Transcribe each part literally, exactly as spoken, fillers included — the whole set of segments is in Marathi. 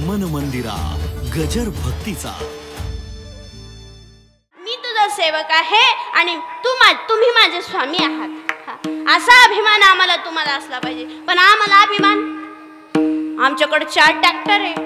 मन मंदिरा गजर भक्तीचा। मी तुझा सेवक आहे आणि तू मा तुम्ही माझे स्वामी आहात, असा अभिमान आम्हाला तुम्हाला असला पाहिजे। पण आम्हाला अभिमान, आमच्याकडे चार ट्रॅक्टर आहे,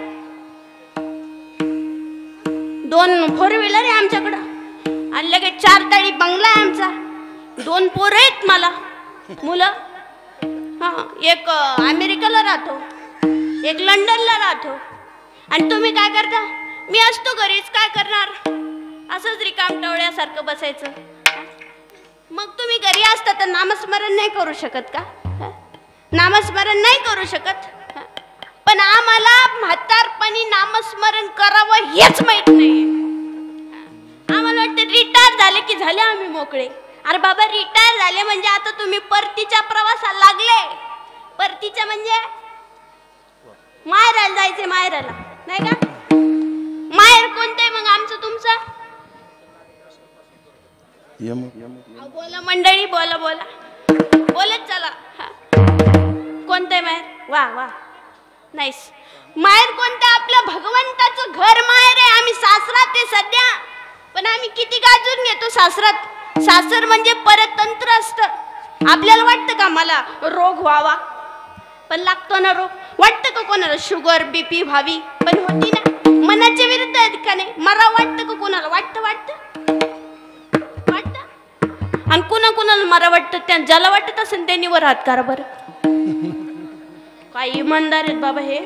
दोन फोर व्हीलर आहे आमच्याकडं, आणि लगेच चार तळी बंगला आहे आमचा, दोन पोरं आहेत मला मुलं, हा एक अमेरिकेला राहतो, एक लंडनला राहतो। आणि तुम्ही काय करता? मी असतो घरीच, काय करणार, असंच रिकाम टवळ्यासारखं बसायचं। मग तुम्ही घरी असता तर नामस्मरण नाही करू शकत का? नामस्मरण नाही करू शकत? पण आम्हाला म्हातारपणी नामस्मरण करावं हेच माहित नाही। आम्हाला वाटतं रिटायर झाले की झाले आम्ही मोकळे। अरे बाबा, रिटायर झाले म्हणजे आता तुम्ही परतीच्या प्रवासाला लागले। परतीच्या म्हणजे माहेराला जायचे, माहेराला नाही का? माहेर कोणते मग आमचं तुमचं? बोला मंडळी, बोला बोला बोलत चला। कोणते माहेर? वा वा, नाईस। माहेर कोणतं? आपलं भगवंताचं घर माहेर आहे। आम्ही सासरात आहे सध्या, पण आम्ही किती गाजून घेतो सासरात। सासर म्हणजे परतंत्र असतं। आपल्याला वाटतं का मला रोग व्हावा? पण लागतो ना रोग। वाटतं का कोणाला शुगर बीपी व्हावी? पण होती ना। मनाच्या विरुद्ध आहेत का नाही? मला वाटतं का कोणाला? वाटतं वाटतं वाटतं आणि कुणा कुणाला मला वाटतं, त्या ज्याला वाटत असेल त्यांनी वर हात करा बरं। काय इमानदार आहेत बाबा हे।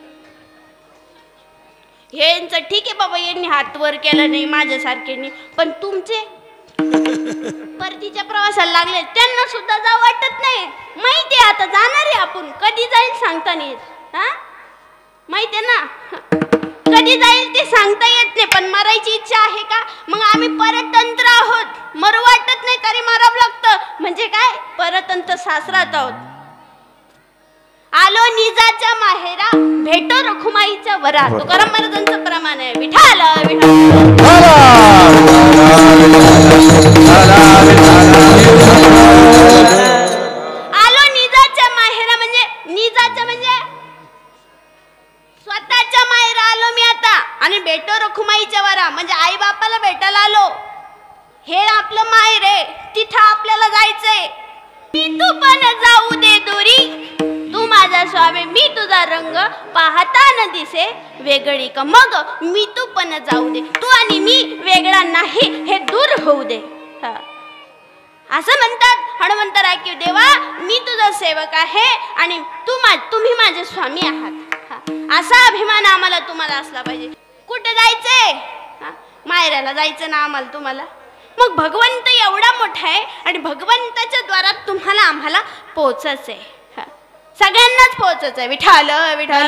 यांचं ठीक आहे बाबा, यांनी हात वर केला नाही माझ्यासारख्यांनी, पण तुमचे परतीच्या प्रवासाला लागले त्यांना सुद्धा जाऊ वाटत नाही। माहिती आहे आता जाणार आहे आपण, कधी जाईल सांगता नाही येत। हा माहिती आहे ना, कधी जाईल ते सांगता येत नाही, पण मरायची इच्छा आहे का? मग आम्ही परतंत्र आहोत, मरू वाटत नाही तरी मरावं लागतं। म्हणजे काय? परतंत्र सासरात आहोत। आलो निजाच्या माहेरा, भेटो रखुमाईच्या वरा, तुकाराम महाराजांचं प्रमाण आहे। विठाल आलो निजाच्या माहेरा, म्हणजे निजाच्या म्हणजे स्वतःच्या माहेरा आलो मी आता, आणि भेटो रखुमाईच्या वरा म्हणजे आई बापाला भेटायला आलो। हे आपलं माहेर आहे, तिथं आपल्याला जायचंय। मी तू पण जाऊ दे दुरी, तू माझा स्वामी मी तुझा रंग, पाहता न दिसे वेगळी का मग मी तू पण जाऊ दे, तू आणि मी वेगळा नाही हे दूर होऊ दे। असं म्हणतात हनुमंतराय की देवा मी तुझा सेवक आहे आणि तू मा तुम्ही माझे स्वामी आहात, असा अभिमान आम्हाला तुम्हाला असला पाहिजे। कुठे जायचंय? माहेराला जायचं ना आम्हाला तुम्हाला। मग भगवंत एवढा मोठा आहे आणि भगवंताच्या द्वारात तुम्हाला आम्हाला पोहोचायचं आहे, सगळ्यांनाच पोहोचायचं आहे। विठाल विठाल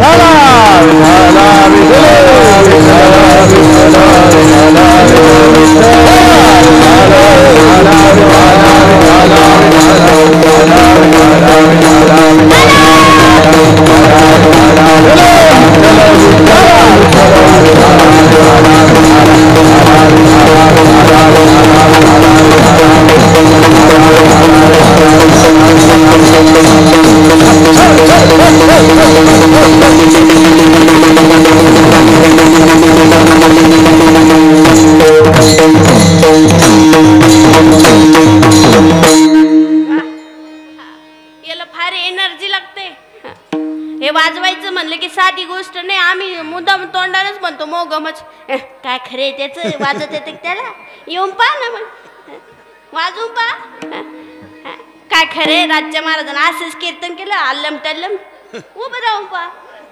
याला फार एनर्जी लागते। हे वाजवायचं म्हणलं की साधी गोष्ट नाही, आम्ही मुद्दाम तोंडानेच म्हणतो मोगमच। काय खरे त्याच वाजत येते त्याला, येऊन पहा ना मग वाजवून पहा। काय खरे राजच्या महाराजांना असंच कीर्तन केलं, अल्लम टल्लम, उभं राहून पहा।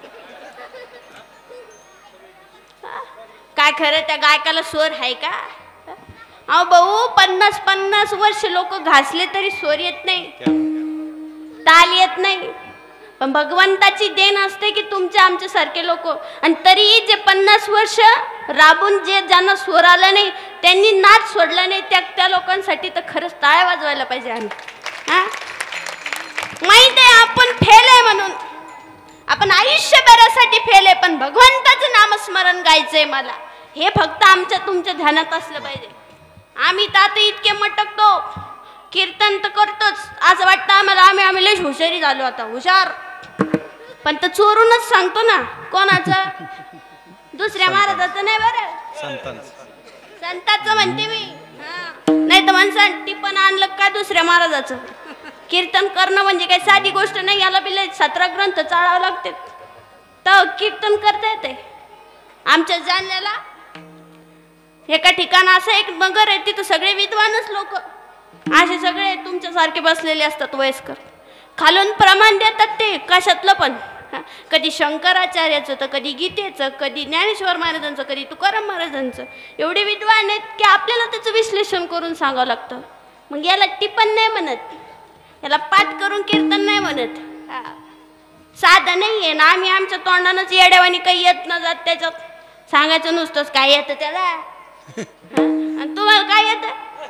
काय खरं त्या गायकाला स्वर आहे का? अहो भाऊ, पन्नास पन्नास वर्ष लोक घासले तरी स्वर येत नाही, ताल येत नाही। पण भगवंताची देण असते की तुमचे आमच्या सारखे लोक, आणि तरीही जे पन्नास वर्ष राबून जे ज्यांना स्वर आला नाही त्यांनी नाच सोडला नाही, त्या त्या लोकांसाठी तर खरंच टाळ्या वाजवायला पाहिजे आम्ही। हा माहित आहे आपण फेल आहे म्हणून, आपण आयुष्यभरासाठी फेल आहे, पण भगवंताचं नामस्मरण गायचंय मला, हे फक्त आमच्या तुमच्या ध्यानात असलं पाहिजे। आम्ही तर इतके मटकतो, कीर्तन तर करतोच, असं वाटतं आम्हाला आम्ही आम्ही लय हुशारी झालो आता, हुशार पण तो चोरूनच सांगतो ना. कोणाचं? दुसऱ्या महाराजाचं नाही बरं, संतांचं म्हणते मी. नाही तर माणसांनी टिपण आणलं का दुसऱ्या महाराजाचं. कीर्तन करणं म्हणजे काही साधी गोष्ट नाही. याला बिले सतरा ग्रंथ चाळावं लागते तर कीर्तन करता येते. आमच्या जालन्याला एका ठिकाण असं एक नगर आहे, तिथं सगळे विद्वानच लोक असे सगळे तुमच्यासारखे बसलेले असतात वयस्कर. खालून प्रमाण देतात ते कशातलं पण. कधी शंकराचार्याचं तर कधी गीतेचं, कधी ज्ञानेश्वर महाराजांचं, कधी तुकाराम महाराजांचं. एवढे विद्वान आहेत की आपल्याला त्याचं विश्लेषण करून सांगावं लागतं. मग याला टिपण नाही म्हणत, याला पाठ करून कीर्तन नाही म्हणत. साधं नाही आहे ना. आम्ही आमच्या तोंडानंच येड्यावानी काही येत न जात त्याच्यात सांगायचं नुसतंच काय येतं त्याला. आणि तुम्हाला काय येतं?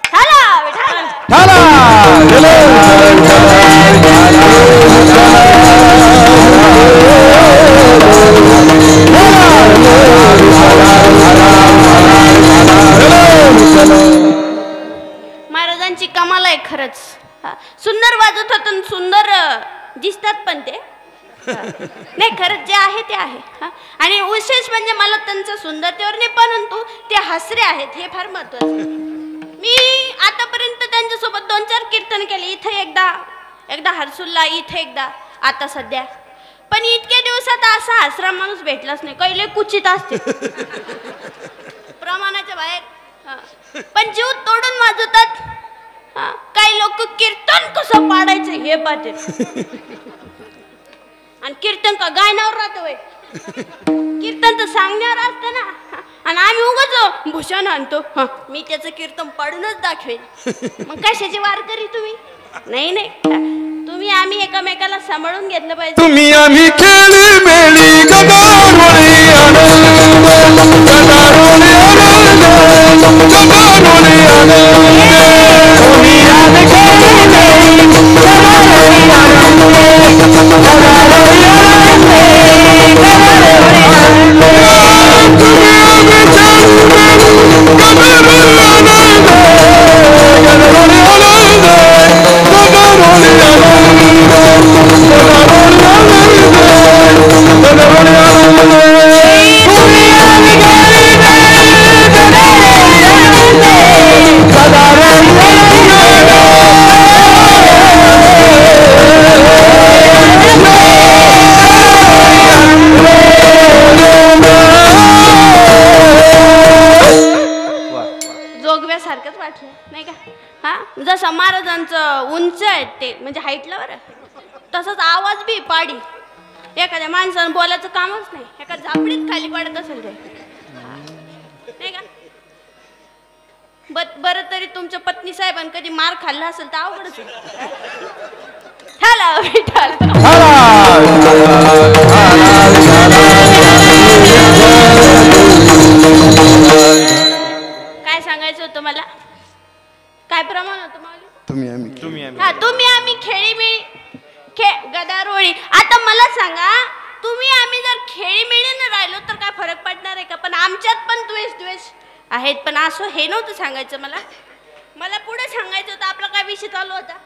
महाराजांची कमाल आहे खरंच. सुंदर वाजत होत, सुंदर दिसतात पण ते. नाही खरंच जे आहे ते आहे. आणि विशेष म्हणजे मला त्यांचं सुंदरतेवर नाही, परंतु ते हसरे आहेत हे फार महत्वाचं. मी आतापर्यंत त्यांच्यासोबत दोन चार कीर्तन केले. इथे एकदा एकदा हर्सुलला, इथे एकदा आता सध्या. पण इतक्या दिवसात असा हसरा माणूस भेटलाच नाही. कैले कुचित असते प्रमाणाच्या बाहेर. पण जीव तोडून वाजवतात. काही लोक कीर्तन कसं पाडायचं हे पाहते. आणि कीर्तन का गायनावर राहतो वय. कीर्तन तर सांगण्यावर असतं ना. आणि आम्ही उगाच भूषण आणतो. मी त्याचं कीर्तन पाडूनच दाखवेन. मग कशाची वारकरी तुम्ही? नाही नाही, तुम्ही आम्ही एकमेकाला सांभाळून घेतलं पाहिजे. तुम्ही आम्ही खेळी मेळी गदारोळी आनंद गदारोळी आनंद गदारोळी आनंद. तुम्ही आम्ही खेळी मेळी गदारोळी आनंद गदारोळी आनंद गदारोळी आनंद. तुम्ही आम्ही खेळी मेळी गदारोळी आनंद गदारोळी आनंद गदारोळी जोगव्यासारखंच वाटलं नाही का? हा, जसं महाराजांचं उंच आहे ते म्हणजे हाईटला बरं, तसंच आवाज बी पाडी. एखाद्या माणसानं बोलायचं कामच नाही, एका झापडीत खाली पडत असेल ते नाही का? बरं तरी तुमच्या पत्नी साहेबांनी कधी मार खाल्ला असेल तर अवघडच आहे. काय सांगायचं होतं मला? काय प्रमाण होतं मला? तुम्ही आम्ही तुम्ही हा तुम्ही आम्ही खेळीमेळी खे गदारोळी. आता मला सांगा, तुम्ही आम्ही जर खेळीमेळीने राहिलो तर काय फरक पडणार आहे का? पण आमच्यात पण द्वेष द्वेष आहेत. पण असं हे नव्हतं सांगायचं मला. मला पुढे सांगायचं होतं. आपला काय विषय चालू होता?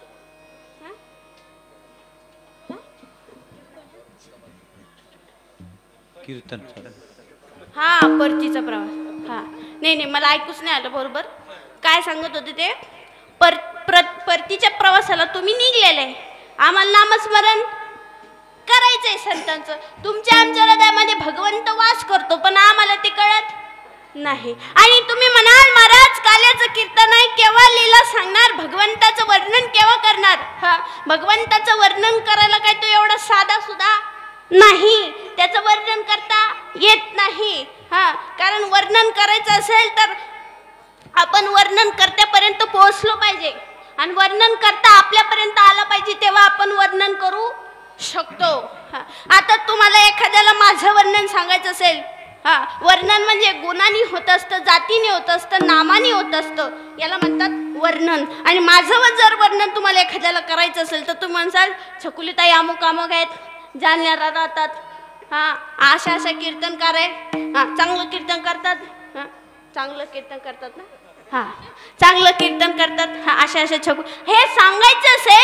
कीर्तन. हा, परतीचा प्रवास. हा नाही नाही, मला ऐकूच नाही आलं बरोबर. काय सांगत होते ते? पर परतीच्या प्रवासाला तुम्ही निघलेले. आम्हाला नामस्मरण करायचंय संतांचं. तुमच्या आमच्या हृदयामध्ये भगवंत वास करतो, पण आम्हाला ते कळत नाही. आणि तुम्ही म्हणाल महाराज काल्याचं कीर्तन आहे, केव्हा लीला सांगणार, भगवंताचं वर्णन केव्हा करणार? हा, भगवंताचं वर्णन करायला काय तो एवढा साधा सुद्धा नाही, त्याचं वर्णन करता येत नाही. हा, कारण वर्णन करायचं असेल तर आपण वर्णन करत्यापर्यंत पोहोचलो पाहिजे. आणि वर्णन करता आपल्यापर्यंत आला पाहिजे, तेव्हा आपण वर्णन करू शकतो. आता तुम्हाला एखाद्याला माझं वर्णन सांगायचं असेल, हा, वर्णन म्हणजे गुणांनी होत असतं, जातीने होत असतं, नामाने होत असतं, याला म्हणतात वर्णन. आणि माझं जर वर्णन तुम्हाला एखाद्याला करायचं असेल तर तुम्ही म्हणसाल छकुलीताई अमुक अमुक आहेत, जालन्याला राहतात, हा अशा अशा कीर्तनकार आहे, हा चांगलं कीर्तन करतात, हा चांगलं कीर्तन करतात ना, हा चांगलं कीर्तन करतात, हा अशा अशा छकू. हे सांगायचं असेल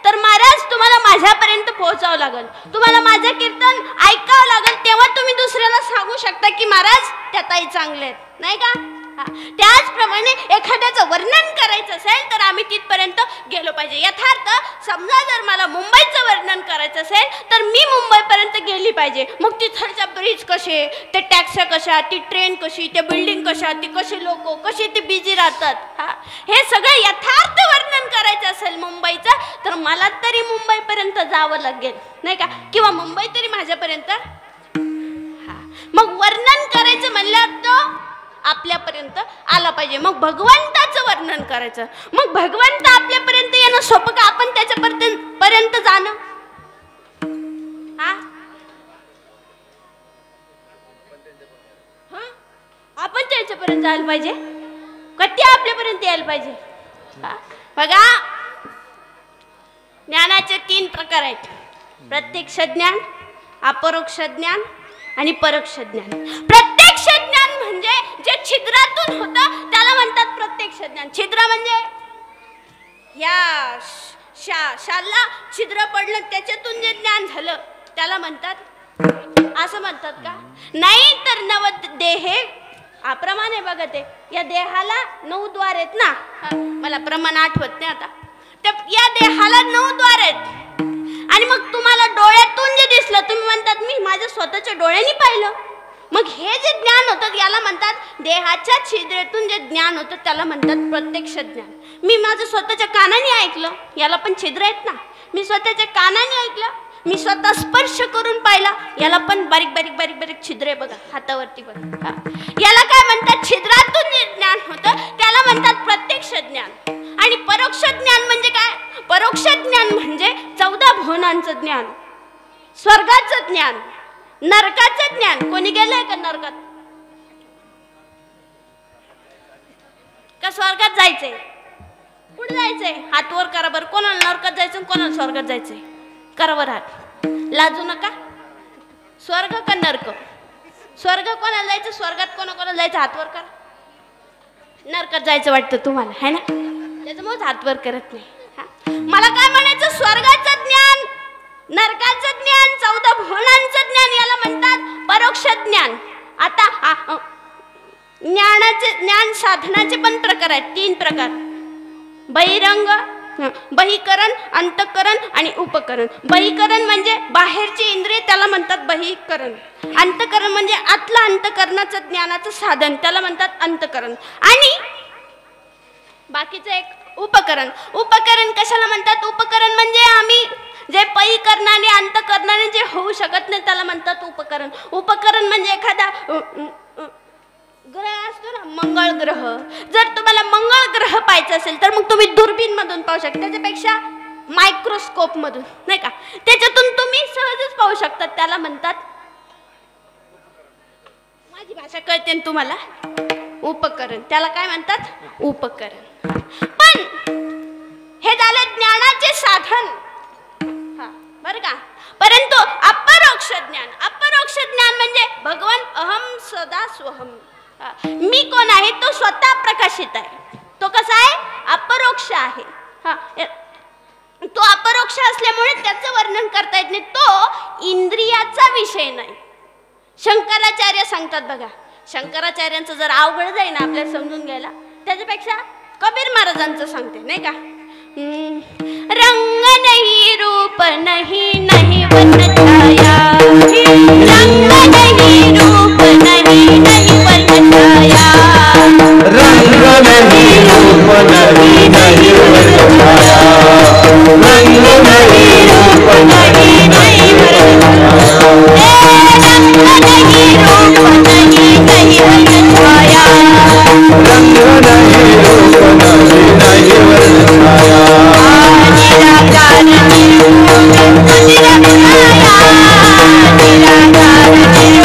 तर महाराज तुम्हाला माझ्यापर्यंत पोहोचावं लागेल, तुम्हाला माझं कीर्तन ऐकावं लागेल, तेव्हा तुम्ही दुसऱ्याला सांगू शकता की महाराज त्या ताई चांगले आहेत, नाही का? त्याचप्रमाणे एखाद्याचं वर्णन करायचं असेल तर आम्ही तिथपर्यंत गेलो पाहिजे. यथार्थ समजा जर मला मुंबईचं वर्णन करायचं असेल तर मी मुंबईपर्यंत गेली पाहिजे. मग तिथलच्या ब्रिज कसे, ते टॅक्स्या कशा, ती ट्रेन कशी, ते बिल्डिंग कशा, ती कशी लोक कशी ती बिझी राहतात, हा हे सगळं यथार्थ वर्णन करायचं असेल मुंबईचं तर मला तरी मुंबईपर्यंत जावं लागेल, नाही का? किंवा मुंबई तरी माझ्यापर्यंत. हा मग वर्णन करायचं म्हणल्यावर तो आपल्यापर्यंत आला पाहिजे. मग भगवंताचं वर्णन करायचं, मग भगवंत आपल्यापर्यंत येणं सोपं का आपण त्याच्यापर्यंत पर्यंत जाणं? हा आपण त्याच्यापर्यंत जायला पाहिजे का ते आपल्यापर्यंत यायला पाहिजे? बघा, ज्ञानाचे तीन प्रकार आहेत: प्रत्यक्ष ज्ञान, अपरोक्ष ज्ञान आणि परोक्ष ज्ञान. प्रत्यक्ष ज्ञान म्हणजे जे छिद्रातून होतं त्याला म्हणतात प्रत्यक्ष ज्ञान. छिद्र म्हणजे या शा शाला छिद्र पडलं त्याच्यातून जे ज्ञान झालं त्याला म्हणतात, असं म्हणतात का? नाही तर नव देहे अप्रमाण आहे. बघा, ते या देहाला नऊ द्वार आहेत ना, मला प्रमाण आठवत नाही आता. त्या या देहाला नऊ द्वार आहेत आणि मग तुम्हाला डोळ्यातून जे दिसलं तुम्ही म्हणतात मी माझ्या स्वतःच्या डोळ्यांनी पाहिलं. मग हे जे ज्ञान होतं याला म्हणतात, देहाच्या छिद्रेतून जे ज्ञान होतं त्याला म्हणतात प्रत्यक्ष ज्ञान. मी माझं स्वतःच्या कानाने ऐकलं, याला पण छिद्र आहेत ना. मी स्वतःच्या कानाने ऐकलं, मी स्वतः स्पर्श करून पाहिला, याला पण बारीक बारीक बारीक बारीक छिद्र आहे बघा हातावरती बघा. याला काय म्हणतात? छिद्रातून जे ज्ञान होतं त्याला म्हणतात प्रत्यक्ष ज्ञान. आणि परोक्ष ज्ञान म्हणजे काय? परोक्ष ज्ञान म्हणजे चौदा भुवनांचं ज्ञान, स्वर्गाचं ज्ञान, नरकाचं ज्ञान. कोणी गेलंय का नरकात? का स्वर्गात जायचंय? कुठे जायचंय? हात वर करा बरं. कोणाला नरकात जायचं, कोणाला स्वर्गात जायचंय? करावर हात, लाजू नका. स्वर्ग का नरक? स्वर्ग कोणाला जायचं, स्वर्गात कोणा कोणाला जायचं? हातवर करा. नरकात जायचं वाटतं तुम्हाला, है ना? त्याच्यामुळे हातवर करत नाही. मला काय म्हणायचं? स्वर्गाचं ज्ञान, नरकाचं ज्ञान, चौदा भुवनांचं ज्ञान याला म्हणतात परोक्ष ज्ञान. आता ज्ञानाचे ज्ञान साधनाचे पण प्रकार आहेत, तीन प्रकार: बहिरंग, बहिकरण, अंतकरण आणि उपकरण. बहिकरण म्हणजे बाहेरची इंद्रिय, त्याला म्हणतात बहिकरण. अंतकरण म्हणजे आतला अंतकरणाचं ज्ञानाचं साधन, त्याला म्हणतात अंतकरण. आणि बाकीचं एक उपकरण. उपकरण कशाला म्हणतात? उपकरण म्हणजे आम्ही जे पहिकरणाने अंतकरणाने जे होऊ शकत नाही त्याला म्हणतात उपकरण. उपकरण म्हणजे एखादा ग्रह असतो ना, मंगळ ग्रह. जर तुम्हाला मंगळ ग्रह पाहायचा असेल तर मग तुम्ही दुर्बीन मधून पाहू शकता, त्याच्यापेक्षा मायक्रोस्कोप मधून, नाही का? त्याच्यातून तुम्ही सहजच पाहू शकता, त्याला म्हणतात, माझी भाषा कळते ना तुम्हाला, उपकरण. त्याला काय म्हणतात? उपकरण. पण हे झालं ज्ञानाचे साधन, हा बरं का? परंतु अपरोक्ष ज्ञान, अपरोक्ष ज्ञान म्हणजे भगवान अहम सदा स्वहम, मी कोण आहे तो स्वतः प्रकाशित आहे. तो कसा आहे? अपरोक्ष आहे. हा, तो अपरोक्ष असल्यामुळे त्याचं वर्णन करता येत नाही. तो इंद्रियाचा विषय नाही. शंकराचार्य सांगतात बघा, शंकराचार्यांचं जर अवघड जाईल ना आपल्याला समजून घ्यायला, त्याच्यापेक्षा कबीर महाराजांचं सांगते, नाही का? रंग नहीं रूप नहीं नहीं वन छाया, रंग नहीं रूप नहीं नहीं वन छाया, रंग नहीं रूप नहीं नहीं वन छाया, रंग नहीं रूप नहीं नहीं वन छाया, रंग नहीं रूप नहीं नहीं वन छाया, रंग नहीं रूप नहीं नहीं वन छाया, निराकार निर्गुण तुझ रखवाया, निराकार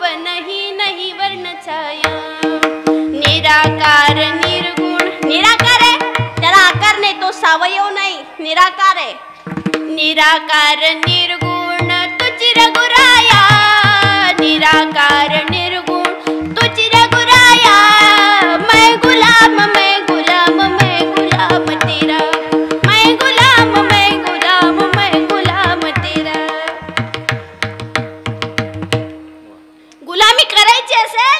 नहीं नहीं वर्ण छाया निराकार निर्गुण निराकार आहे त्याला आकार नाही तो सावयव नाही निराकार आहे निराकार निर्गुण तुझी रघुराया निराकार निर्गुण तुझी रघुराया मैं गुलाम मैं गुलाम मैं गुलाम तेरा मैं गुलाम मैं गुलाम मैं गुलाम तेरा गुलामी करायची असेल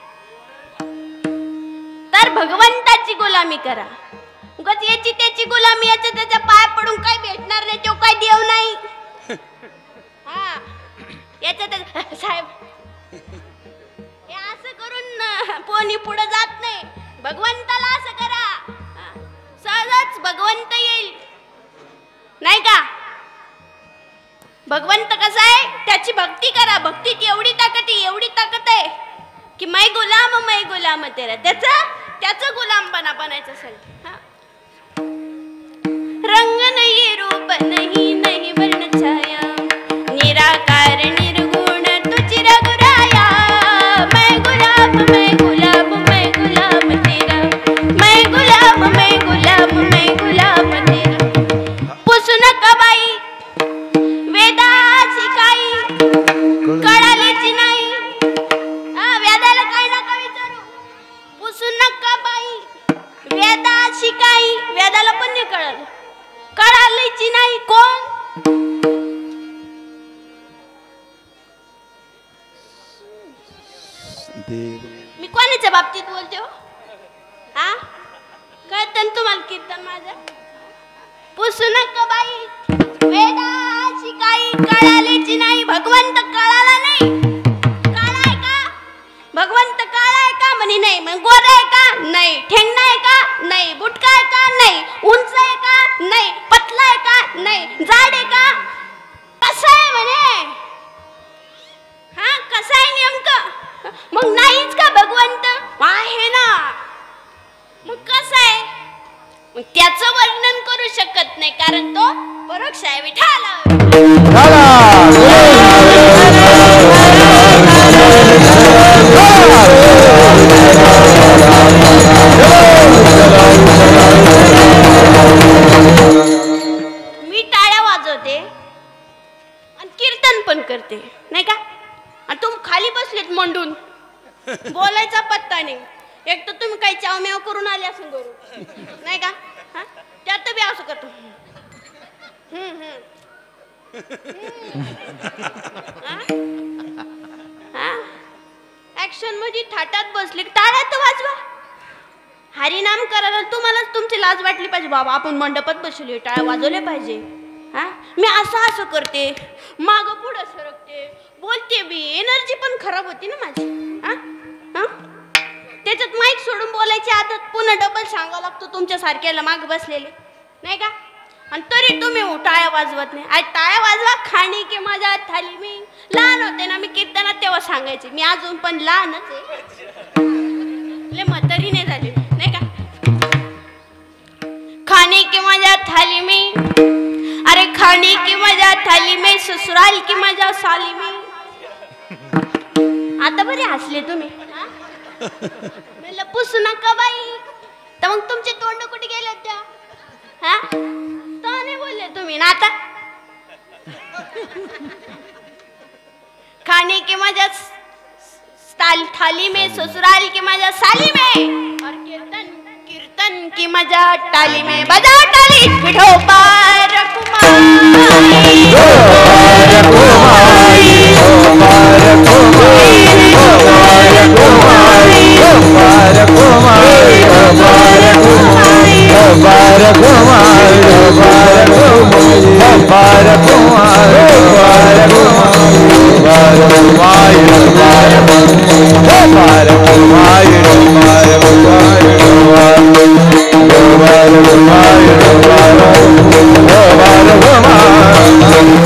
तर भगवंताची गुलामी करा उगाच याची त्याची गुलामी याच्या त्याच्या पाय पडून काय भेटणार नाही तो काय देव नाही हा याच्या साहेब हे असं करून कोणी पुढे जात नाही भगवंताला असं करा सहजच भगवंत येईल नाही का भगवंत कसा आहे त्याची भक्ती करा भक्तीत एवढी ताकद आहे एवढी ताकद आहे की मैं गुलाम मैं गुलाम तेरा त्याचा त्याचा गुलामपणा बनायचं असेल रंग नहीं रूप नहीं नहीं वर्ण छाया निराकार निर्गुण तुझी रघुराया मैं गुलाम मैं गुलाम मैं गुलाम तेरा मैं गुलाम मैं गुलाम मैं गुलाम तेरा पुसून कबाई वेदा शिकाई कळालेची नाही वेदाला काय नका विचारू पुसून कबाई वेदा शिकाई वेदाला पण नाही कळलं कळालेची नाही कोण मी कोणाच्या बाबतीत बोलते हो हा कळतं ना तुम्हाला कीर्तन माझं पुसू नका बाई वेदा शिकाई कळालेची नाही भगवंत कळाला नाही काळाय का भगवंत काळाय का म्हणे नाही मग गोरा आहे का नाही ठेंगणा आहे का नाही बुटका आहे का नाही उंच आहे का नाही पतला आहे का नाही जाड आहे का कसा आहे म्हणे हा कसा आहे नेमकं मग नाहीच का भगवंत आहे ना मग कसा आहे मग त्याचं वर्णन करू शकत नाही कारण तो परोक्ष आहे विठाला मी टाळ्या वाजवते आणि कीर्तन पण करते नाही का आणि तुम्ही खाली बसलेत मंडून बोलायचा पत्ता नाही एक तर तुम्ही काही चावम्याव करून आले असं करू नाही का त्यात बी असं करतो हम्म हम्म ऍक्शन मध्ये थाटात बसले टाळ्या तर वाजवा हरिनाम करायला तुम्हालाच तुमची लाज वाटली पाहिजे बाबा आपण मंडपात बसलोय टाळ्या वाजवले पाहिजे हा मी असं असं करते माग पुढं सरकते बोलते बी एनर्जी पण खराब होती ना माझी हा हा त्याच्यात माईक सोडून बोलायची आदत पुन्हा डबल सांगावं लागतो तुमच्या सारख्याला माग बसलेले नाही का आणि तरी तुम्ही टाळ्या वाजवत नाही आज टाळ्या वाजवा खाणी की माझ्या थाली मी लहान होते ना मी कीर्तनात तेव्हा सांगायचे मी अजून पण लहानच आहे लय म्हातारी नाही झाली नाही का खाने की मजा थाली में अरे खाने की मजा थाली में ससुराल की मजा साली में आता बरे हसले तुम्ही म्हणलं पुसू नका बाई तर मग तुमचे तोंड कुठे गेले त्या हा तो नाही बोलले तुम्ही ना आता खाने की मजा थाली में ससुराल की मजा साली में और कीर्तन कीर्तन की मजा टाली में बजाओ टाली बिठो पार कुमारी पार कुमारी पार कुमारी पार कुमारी पार कुमारी पार कुमारी पार कुमारी पार कुमारी पार कुमारी पार कुमारी पार कुमारी पार कुमारी पार कुमारी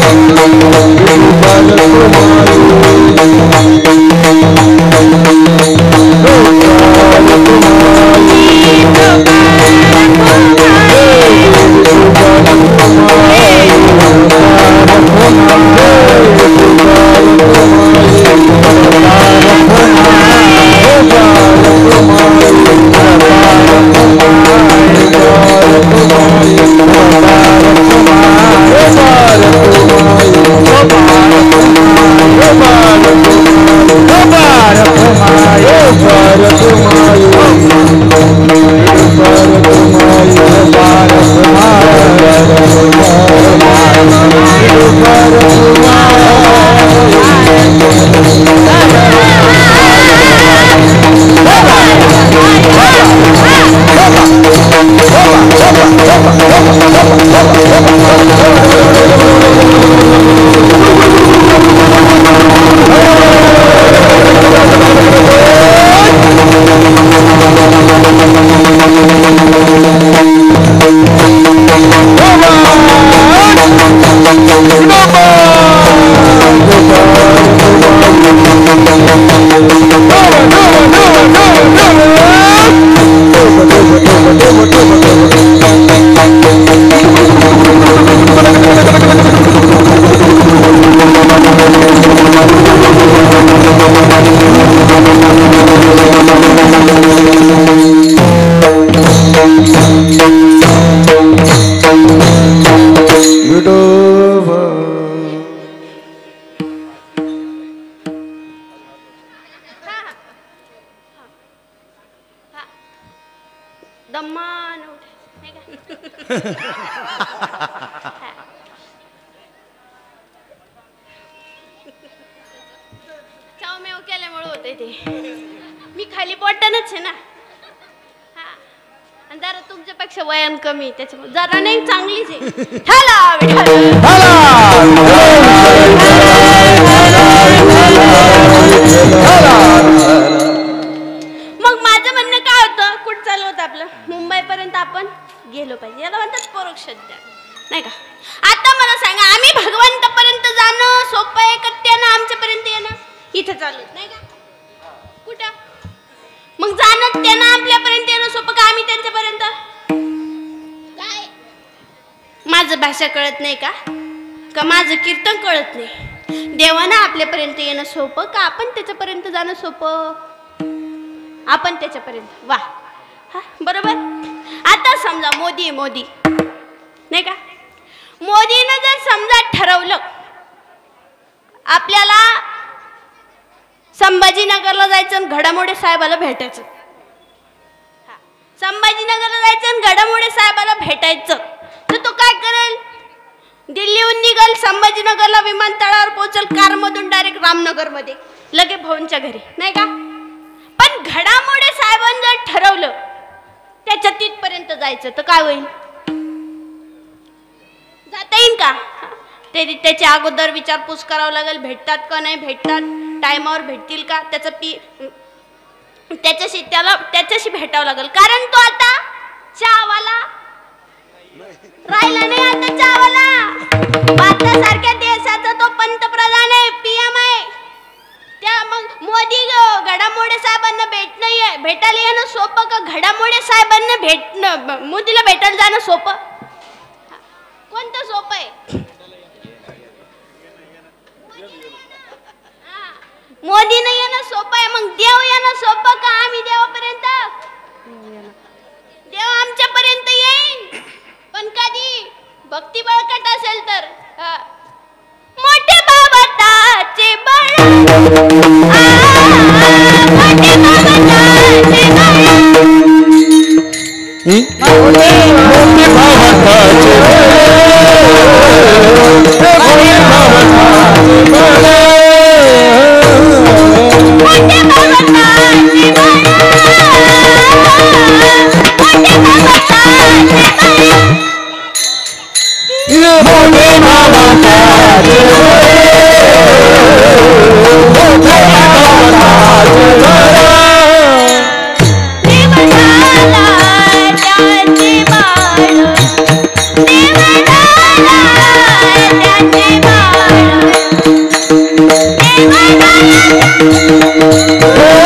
दमान चावमेव केल्यामुळे होते ते. मी खाली पोटानच आहे ना. हा आणि जरा तुमच्यापेक्षा वयान कमी त्याच्यामुळे जरा नाही चांगलीच आहे. ठाला मग माझं म्हणणं काय होतं, कुठं चालू होतं आपलं, मुंबई पर्यंत आपण गेलो पाहिजे. याला म्हणतात परोक्ष ज्ञान नाही का. आता मला सांगा, आम्ही भगवंतापर्यंत जाणं सोपं आहे का त्यानं आमच्यापर्यंत येणं? इथं चालू नाही का कुठं. मग जाणं त्यानं आपल्यापर्यंत येणं सोपं का आम्ही त्यांच्यापर्यंत? काय माझं भाषा कळत नाही का का माझं कीर्तन कळत नाही? देवानं आपल्यापर्यंत येणं सोपं का आपण त्याच्यापर्यंत जाणं सोपं? आपण त्याच्यापर्यंत. वा हा बरोबर. आता समजा मोदी मोदी नाही का, मोदीनं जर समजा ठरवलं आपल्याला संभाजीनगरला जायचं आणि घडामोडे साहेबाला भेटायचं, संभाजीनगरला जायचं आणि घडामोडे साहेबाला भेटायचं, तर तो काय करेल? दिल्लीहून निघल, संभाजीनगरला विमानतळावर पोहोचल, कारमधून डायरेक्ट रामनगरमध्ये लगे भाऊंच्या घरी नाही का. पण घडामोडे साहेबांनी जर ठरवलं त्याच्या तिथपर्यंत जायचं तर काय होईल? जाता येईल का? ते त्याच्या अगोदर विचारपूस करावं लागेल, भेटतात का नाही भेटतात, टायमावर भेटतील का, त्याचं पी त्याच्याशी त्याला त्याच्याशी भेटावं लागेल. कारण तो आता चहावाला राहिला नाही. आता चहावाला भारतासारख्या देशाचा तो पंतप्रधान आहे, पीएम आहे. त्या मग मोदी घडामोडे साहेबांना भेटणं भेटायला येणं सोपं का घडामोडे साहेबांना भेटणं मोदीला भेटायला जाणं सोपं? कोणतं सोपं आहे? मोदीनं येणं सोपं आहे. मग देव येणं सोपं का आम्ही देवापर्यंत? देव आमच्यापर्यंत येईल पण कधी भक्ती बळकट असेल तर. मोठे बाबाचे बळ, मोठे बाबाचे Oh